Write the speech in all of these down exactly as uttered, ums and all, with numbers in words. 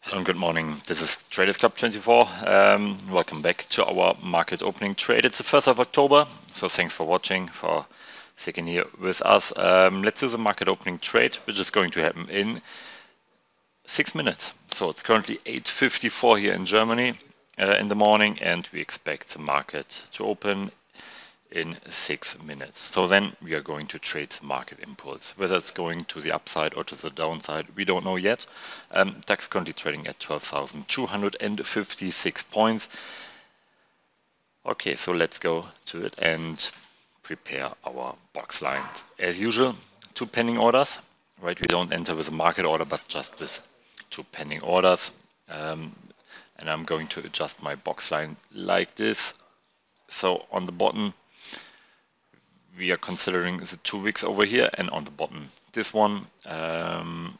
And good morning. This is Traders Club twenty-four. Um, welcome back to our market opening trade. It's the first of October, so thanks for watching, for sticking here with us. Um, let's do the market opening trade, which is going to happen in six minutes. So it's currently eight fifty-four here in Germany uh, in the morning, and we expect the market to open in six minutes. So then we are going to trade the market impulse. Whether it's going to the upside or to the downside, we don't know yet. Um, DAX currently trading at twelve thousand two hundred fifty-six points. Okay, so let's go to it and prepare our box lines. As usual, two pending orders, right? We don't enter with a market order, but just with two pending orders. Um, and I'm going to adjust my box line like this. So on the bottom, we are considering the two wicks over here, and on the bottom this one. Um,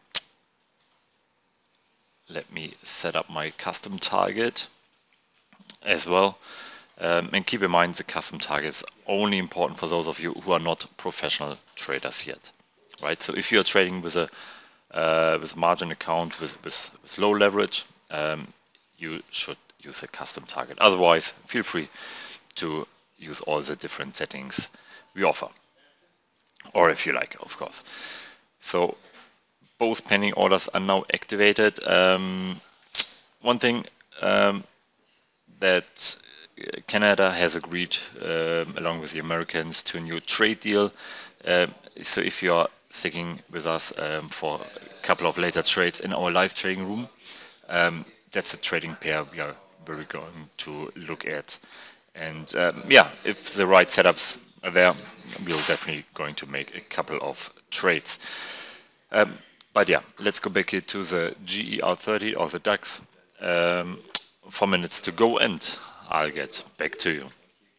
let me set up my custom target as well, um, and keep in mind the custom target is only important for those of you who are not professional traders yet, right? So if you are trading with a uh, with margin account with, with, with low leverage, um, you should use a custom target. Otherwise, feel free to use all the different settings we offer, or if you like, of course. So both pending orders are now activated. Um, one thing um, that Canada has agreed, um, along with the Americans, to a new trade deal. Um, so if you are sticking with us um, for a couple of later trades in our live trading room, um, that's a trading pair we are very going to look at. And um, yeah, if the right setups are there, we're definitely going to make a couple of trades. Um, but yeah, let's go back here to the G E R thirty or the DAX. Um, four minutes to go, and I'll get back to you.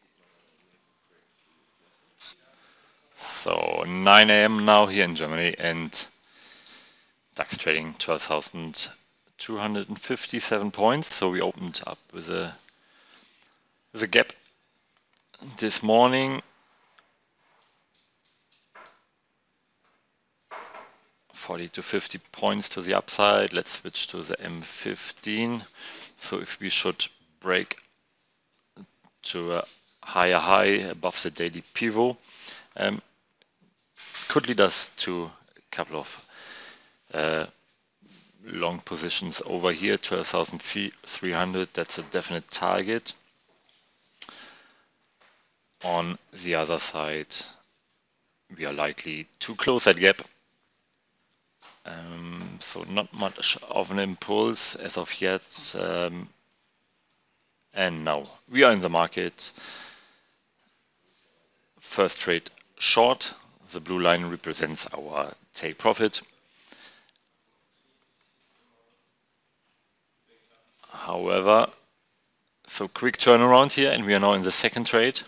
So nine A M now here in Germany, and DAX trading twelve thousand two hundred fifty-seven points. So we opened up with a with a gap this morning. forty to fifty points to the upside. Let's switch to the M fifteen. So if we should break to a higher high above the daily pivot, um, could lead us to a couple of uh, long positions over here, twelve thousand three hundred. That's a definite target. On the other side, we are likely to close that gap. Um, so not much of an impulse as of yet. Um, and now we are in the market. First trade short. The blue line represents our take profit. However, so quick turnaround here, and we are now in the second trade.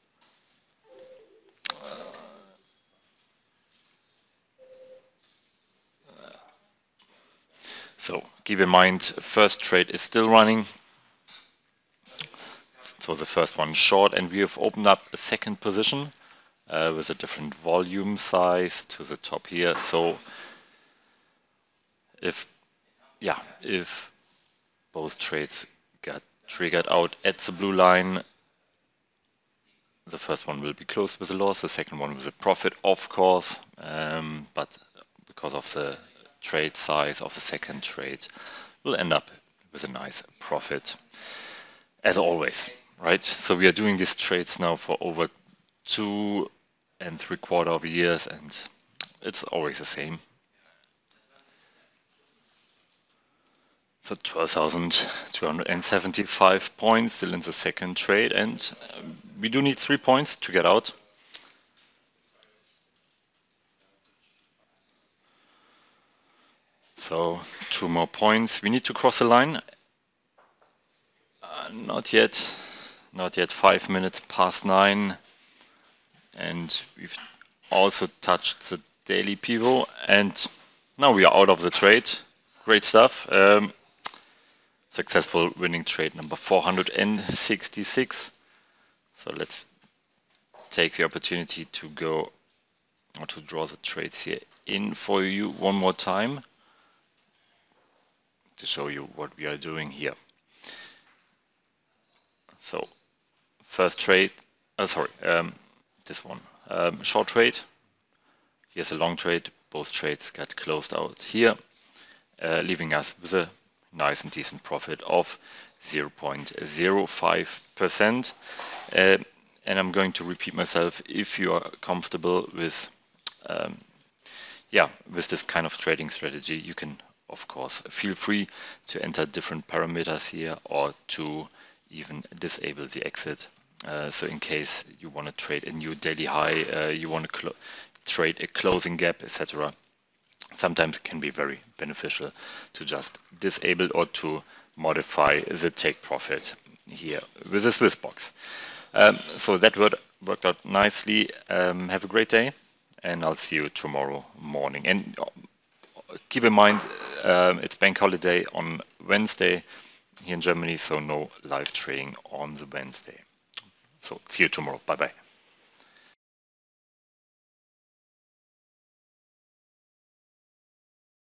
So keep in mind, first trade is still running. So the first one short, and we have opened up a second position uh, with a different volume size to the top here. So if, yeah, if both trades got triggered out at the blue line, the first one will be closed with a loss, the second one with a profit, of course, um, but because of the trade size of the second trade, we'll end up with a nice profit, as always, right? So we are doing these trades now for over two and three quarter of years, and it's always the same. So twelve thousand two hundred seventy-five points still in the second trade, and we do need three points to get out. So two more points. We need to cross the line. Uh, not yet. Not yet. Five minutes past nine. And we've also touched the daily pivot. And now we are out of the trade. Great stuff. Um, successful winning trade number four hundred sixty-six. So let's take the opportunity to go or to draw the trades here in for you one more time, to show you what we are doing here. So first trade, oh, sorry, um, this one, um, short trade. Here's a long trade. Both trades got closed out here, uh, leaving us with a nice and decent profit of zero point zero five percent. Uh, and I'm going to repeat myself. If you are comfortable with, um, yeah, with this kind of trading strategy, you can, of course, feel free to enter different parameters here or to even disable the exit. Uh, so in case you want to trade a new daily high, uh, you want to trade a closing gap, et cetera. Sometimes it can be very beneficial to just disable or to modify the take profit here with the Swissbox. Um, so that would worked out nicely. Um, have a great day, and I'll see you tomorrow morning. And keep in mind, um, it's bank holiday on Wednesday here in Germany, so no live trading on the Wednesday. So see you tomorrow. Bye bye.